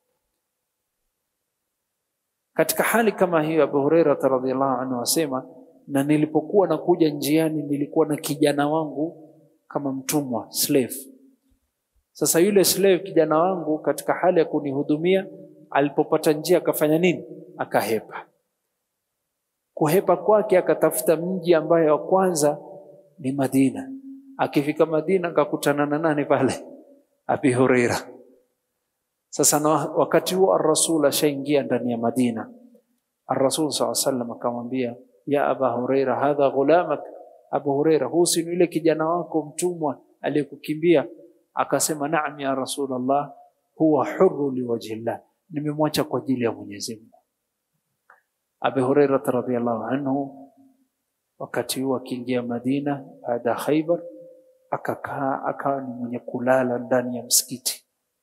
Katika hali kama hiyo Abu Hurairah radhiyallahu anhu asema, na nilipokuwa nakuja njiani nilikuwa na kijana wangu kama mtumwa, slave. Sasa yule slave kijana wangu katika hali ya kunihudumia, alipopata njia akafanya nini? Akahepa. Kuhepa kwake akatafuta mji ambaye wa kwanza ni Madina. Akifika Madina akakutana na nani pale? Abi Hurairah. Sasa na wakati huo ar-Rasul ashaingia ndani ya Madina. Ar-Rasul sallallahu alayhi wasallam akamwambia, ya Aba Hurairah, hadha ghulamak. Abu Hurairah, huyu si yule kijana wako mtumwa aliyekukimbia? Akasema, naam ya Rasulullah, huwa hurru liwajhillah, nimemwacha kwa ajili ya Mwenyezi Mungu. Abu Hurairah radhiyallahu anhu wakati huo akiingia Madina baada Khaybar, akakaa akawa ni mwenye kulala ndani ya msikiti.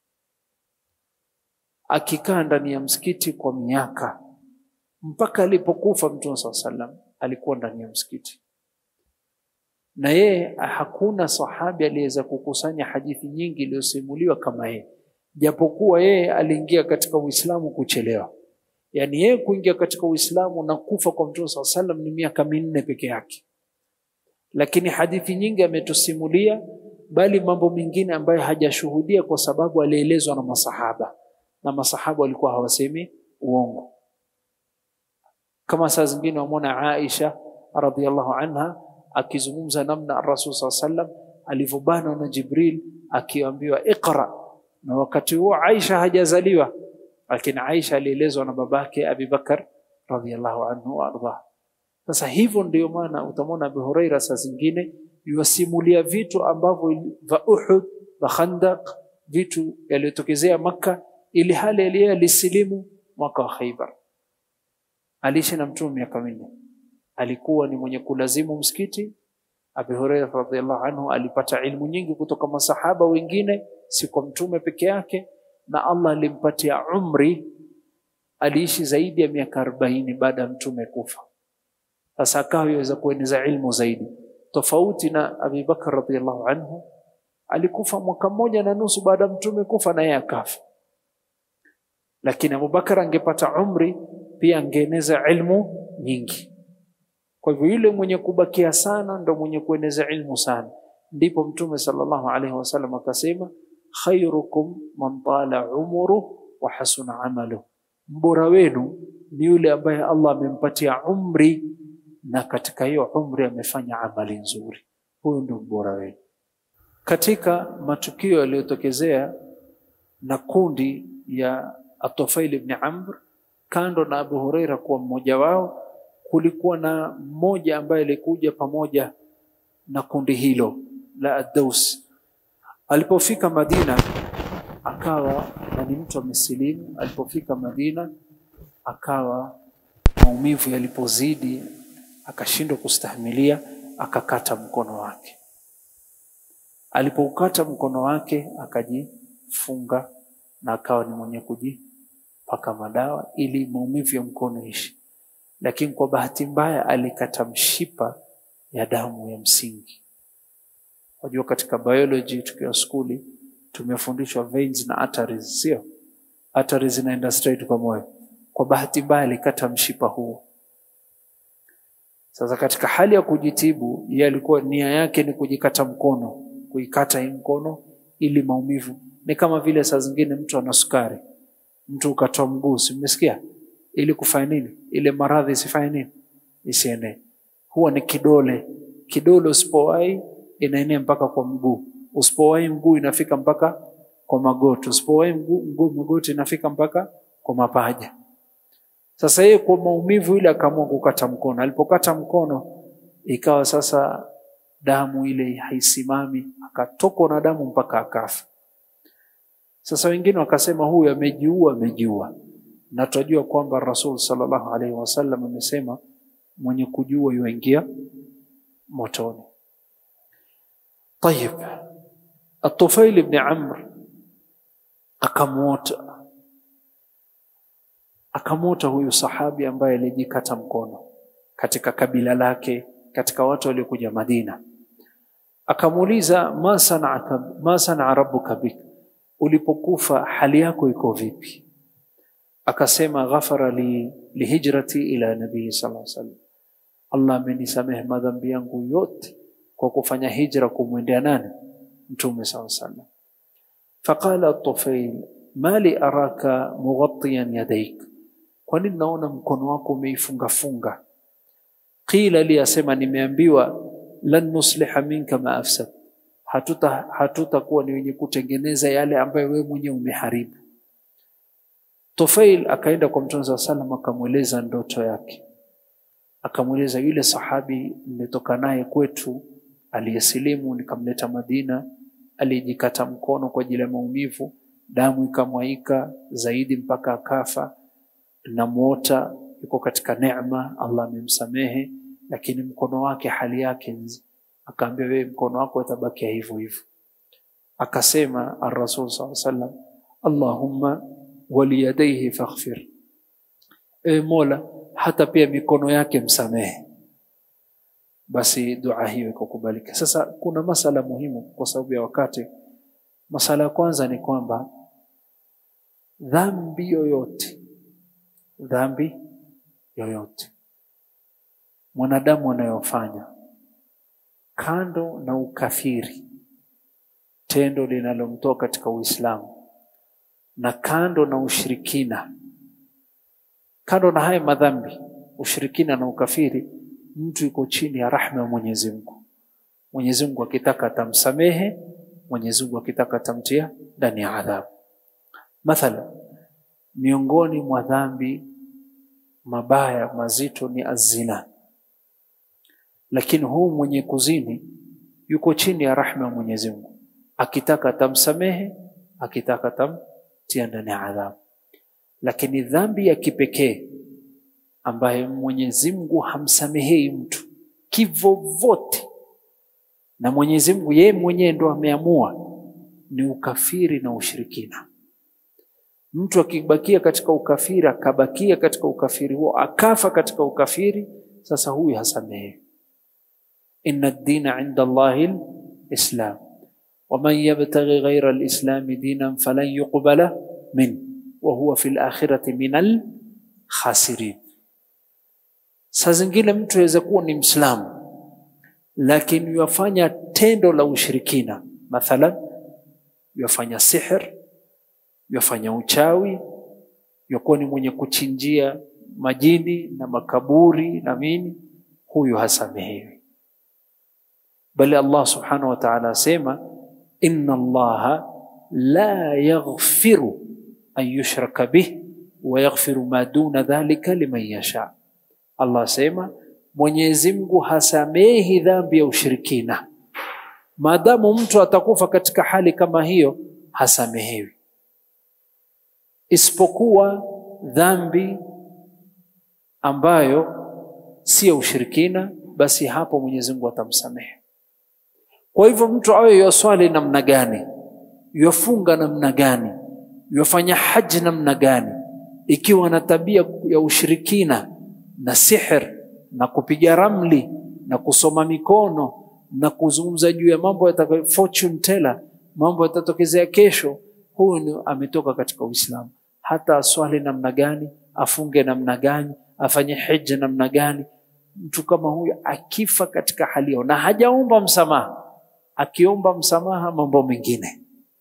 Akikaa ndani ya msikiti kwa miaka mpaka alipokufa Mtume sallallahu alayhi wasallam alikuwa ndani ya msikiti. Na yeye hakuna sahabi aliyeweza kukusanya hadithi nyingi iliyosimuliwa kama yeye, japokuwa yeye aliingia katika Uislamu kuchelewa. Yani yeye kuingia katika Uislamu na kufa kwa Mtume sallallahu alayhi wasallam ni miaka minne peke yake, lakini hadithi nyingi ametusimulia, bali mambo mengine ambayo hajashuhudia kwa sababu alielezwa na masahaba, na masahaba walikuwa hawasemi uongo. Kama saa zingine wamwona Aisha radhiyallahu anha akizungumza namna Rasul sallallahu alayhi wasallam alivyobanwa na Jibril akiambiwa iqra, na wakati huo Aisha hajazaliwa, lakini Aisha alielezwa na babake Abi Bakar radhiyallahu anhu arda. Sasa hivyo ndio maana utamwona Abu Hurairah saa zingine yusimulia vitu ambavyo va Uhud, va Khandaq, vitu yaliyotokezea Makkah, ili hali aliye alisilimu mwaka wa Khaybar. Aliishi na Mtume miaka minne. Alikuwa ni mwenye kulazimu msikiti. Abu Hurairah radhiyallahu anhu alipata ilmu nyingi kutoka masahaba wengine, si kwa Mtume peke yake, na Allah alimpatia umri, aliishi zaidi ya miaka arobaini baada ya Mtume kufa. Sasa akaweza kueneza ilmu zaidi, tofauti na Abu Bakar radhiyallahu anhu alikufa mwaka mmoja na nusu baada ya Mtume kufa na yeye akafa. Lakini Abu Bakar angepata umri pia angeeneza ilmu nyingi. Kwa hivyo yule mwenye kubakia sana ndo mwenye kueneza ilmu sana. Ndipo Mtume sallallahu alaihi wasallam akasema, khairukum man tala umruhu wa hasuna amaluhu, mbora wenu ni yule ambaye Allah amempatia umri na katika hiyo umri amefanya amali nzuri. Huyo ndio mbora wenu. Katika matukio yaliyotokezea na kundi ya At-Tufail ibn Amr, kando na Abu Hurairah kuwa mmoja wao, kulikuwa na mmoja ambaye alikuja pamoja na kundi hilo la Ad-Daws. Alipofika Madina akawa na ni mtu amesilimu. Alipofika Madina akawa maumivu yalipozidi akashindwa kustahimilia, akakata mkono wake. Alipokata mkono wake akajifunga na akawa ni mwenye kujipaka madawa ili maumivu ya mkono ishi. Lakini kwa bahati mbaya alikata mshipa ya damu ya msingi. Wajua katika biology tukiwa skuli tumefundishwa veins na arteries, sio? Arteries zinaenda straight kwa moyo. Kwa bahati mbaya alikata mshipa huo. Sasa katika hali ya kujitibu, yeye alikuwa nia yake ni kujikata mkono, kuikata hii mkono ili maumivu. Ni kama vile saa zingine mtu ana sukari, mtu ukatoa mguu, umesikia? Ili kufanya nini? Ile maradhi isifanye nini? Isienee. Huwa ni kidole. Kidole usipowai inaenea mpaka kwa mguu. Usipowai mguu inafika mpaka kwa magoti. Usipowai mguu, mguu magoti inafika mpaka kwa mapaja. Sasa yeye kwa maumivu ile akaamua kukata mkono. Alipokata mkono ikawa sasa damu ile haisimami, akatokwa na damu mpaka akafa. Sasa wengine wakasema huyu amejiua, amejiua. na tunajua kwamba Rasul sallallahu alaihi wasallam amesema mwenye kujua yuingia motoni. Tayib, At-Tufail ibn Amr akamuota akamuota huyu sahabi ambaye alijikata mkono katika kabila lake, katika watu waliokuja Madina. Akamuuliza, ma sana'aka ma sana'a rabbuka bik, ulipokufa hali yako iko vipi? Akasema, ghafara li lihijrati ila nabii sallallahu alaihi wasallam, Allah amenisamehe madhambi yangu yote kwa kufanya hijra kumwendea nani? Mtume sallallahu alaihi wasallam. Faqala At-Tufail, mali araka mughattiyan yadayk, kwa nini naona mkono wako umeifunga funga? Qila li, asema nimeambiwa, lan nusliha minka ma afsad, hatuta hatutakuwa ni wenye kutengeneza yale ambayo wewe mwenyewe umeharibu. Tufail akaenda kwa Mtume sallallahu alaihi wasallam akamueleza ndoto yake. Akamueleza, yule sahabi nimetoka naye kwetu aliyesilimu nikamleta Madina, alijikata mkono kwa ajili ya maumivu, damu ikamwaika zaidi mpaka akafa, namuota yuko katika neema, Allah amemsamehe, lakini mkono wake hali yake nzi. Akaambia, wewe mkono wako utabaki hivyo hivyo. Akasema ar-Rasul sallallahu alaihi wasallam, Allahumma waliyadaihi faghfir, e Mola hata pia mikono yake msamehe. Basi dua hiyo ikakubalika. Sasa kuna masala muhimu kwa sababu ya wakati. Masala ya kwanza ni kwamba dhambi yoyote dhambi yoyote mwanadamu anayofanya kando na ukafiri, tendo linalomtoa katika Uislamu, na kando na ushirikina, kando na haya madhambi, ushirikina na ukafiri, mtu yuko chini ya rahma ya Mwenyezi Mungu. Mwenyezi Mungu akitaka atamsamehe, Mwenyezi Mungu akitaka atamtia ndani ya adhabu. Mathalan, miongoni mwa dhambi mabaya mazito ni azina, lakini huu mwenye kuzini yuko chini ya rahma ya Mwenyezi Mungu, akitaka atamsamehe, akitaka atamtia ndani ya adhabu. Lakini dhambi ya kipekee ambaye Mwenyezi Mungu hamsamehei mtu kivovote, na Mwenyezi Mungu yeye mwenyewe ndo ameamua, ni ukafiri na ushirikina. Mtu akibakia katika ukafiri, akabakia katika ukafiri huo, akafa katika ukafiri, sasa huyu hasamehewi. Inna ad-dina 'inda Allahi al-Islam wa man yabtaghi ghayra al-Islam dinan falan yuqbala min wa huwa fil akhirati minal khasirin. Saa zingine mtu aweza kuwa ni Muislamu lakini yafanya tendo la ushirikina, mathalan yafanya sihir, yafanya uchawi, yakuwa ni mwenye kuchinjia majini na makaburi na nini, huyu hasamehewi. Bali Allah subhanahu wa ta'ala asema, inna Allaha la yaghfiru an yushraka bih wa yaghfiru ma duna dhalika liman yasha. Allah asema Mwenyezi Mungu hasamehi dhambi ya ushirikina. Maadamu mtu atakufa katika hali kama hiyo, hasamehewi, isipokuwa dhambi ambayo si ushirikina, basi hapo Mwenyezi Mungu atamsamehe. Kwa hivyo mtu awe yoswali namna gani, yofunga namna gani, yofanya haji namna gani, ikiwa na tabia ya ushirikina na sihir na kupiga ramli na kusoma mikono na kuzungumza juu ya mambo yatakayo fortune teller, mambo yatatokezea kesho, huyu ametoka katika Uislamu. Hata aswali namna gani, afunge namna gani, afanye hija namna gani, mtu kama huyu akifa katika hali hiyo na hajaomba msamaha, akiomba msamaha mambo mengine.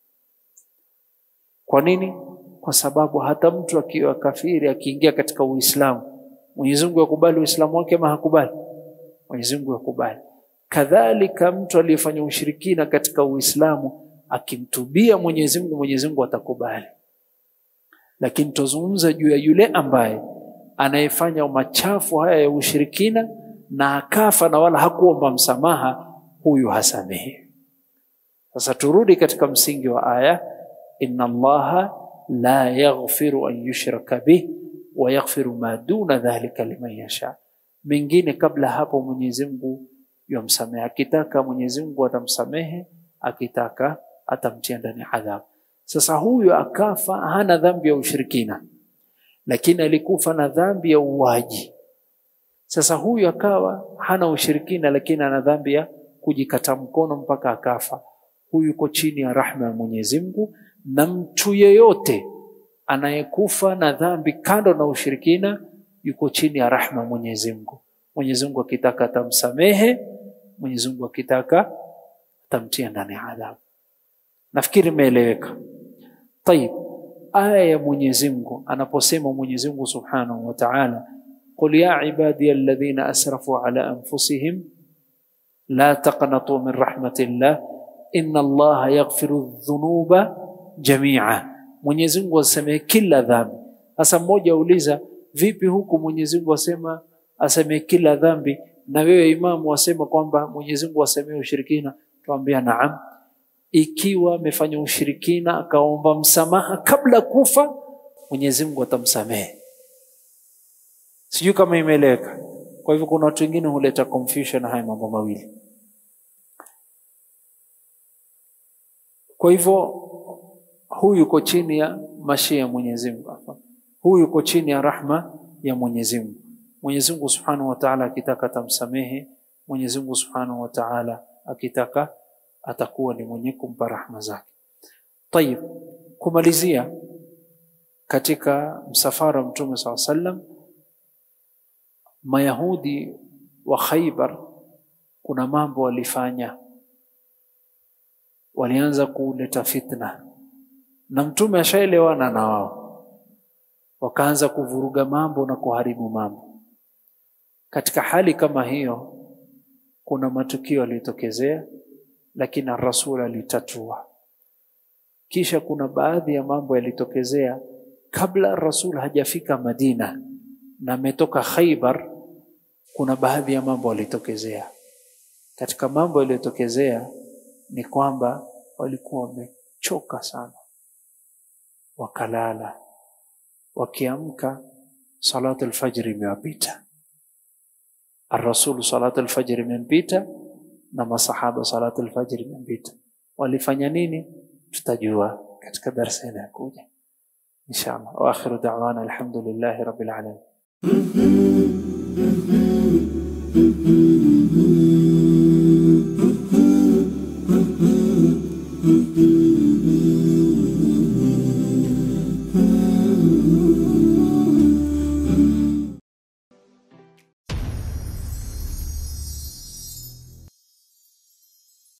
Kwa nini? Kwa sababu hata mtu akiwa kafiri akiingia katika Uislamu, Mwenyezi Mungu yakubali Uislamu wake ama hakubali? Mwenyezi Mungu yakubali. Kadhalika mtu aliyefanya ushirikina katika Uislamu akimtubia Mwenyezi Mungu, Mwenyezi Mungu atakubali. Lakini tuzungumza juu ya yule ambaye anayefanya machafu haya ya ushirikina na akafa na wala hakuomba msamaha, huyu hasamehe. Sasa turudi katika msingi wa aya, inna Allaha la yaghfiru an yushraka bih wa yaghfiru ma duna dhalika liman yasha. Mengine kabla hapo Mwenyezi Mungu yamsamehe, akitaka Mwenyezi Mungu atamsamehe, akitaka atamtia ndani adhabu. Sasa huyu akafa hana dhambi ya ushirikina, lakini alikufa na dhambi ya uwaji. Sasa huyu akawa hana ushirikina lakini ana dhambi ya kujikata mkono mpaka akafa. Huyu yuko chini ya rahma ya Mwenyezi Mungu. Na mtu yeyote anayekufa na dhambi kando na ushirikina yuko chini ya rahma ya Mwenyezi Mungu. Mwenyezi Mungu akitaka atamsamehe, Mwenyezi Mungu akitaka atamtia ndani adhabu. Nafikiri imeeleweka. Tayeb, aya ya Mwenyezi Mungu anaposema Mwenyezi Mungu Subhanahu wa Ta'ala, qul ya ibadiy alladhina asrafu ala anfusihim la taqnatu min rahmatillah inna Allaha yaghfiru dhunuba jami'a. Mwenyezi Mungu asamehe kila dhambi. Sasa mmoja uliza, vipi huku Mwenyezi Mungu asema asamehe kila dhambi na wewe imamu wasema kwamba Mwenyezi Mungu asamehe ushirikina? Tuambia naam. Ikiwa amefanya ushirikina akaomba msamaha kabla kufa, Mwenyezi Mungu atamsamehe. Sijui kama imeeleweka. Kwa hivyo kuna watu wengine huleta confusion na haya mambo mawili. Kwa hivyo huyu yuko chini ya mashia ya Mwenyezi Mungu. Huyu yuko chini ya rahma ya Mwenyezi Mungu. Mwenyezi Mungu Subhanahu wa Ta'ala akitaka atamsamehe, Mwenyezi Mungu Subhanahu wa Ta'ala akitaka atakuwa ni mwenye kumpa rahma zake. Tayeb, kumalizia katika msafara wa Mtume sallallahu alaihi wasallam, Mayahudi wa Khaybar kuna mambo walifanya. Walianza kuleta fitna na Mtume ashaelewana na wao, wakaanza kuvuruga mambo na kuharibu mambo. Katika hali kama hiyo kuna matukio yalitokezea, lakini Rasul alitatua. Kisha kuna baadhi ya mambo yalitokezea kabla Rasul hajafika Madina na ametoka Khaybar. Kuna baadhi ya mambo yalitokezea. Katika mambo yaliyotokezea ni kwamba walikuwa wamechoka sana, wakalala. Wakiamka salatu al-fajr imewapita. Ar-Rasul salatu al-fajr imempita na masahaba salatu al-fajr imempita. Walifanya nini? Tutajua katika darasa inayokuja inshallah. Wa akhiru da'wana alhamdulillahi rabbil alamin.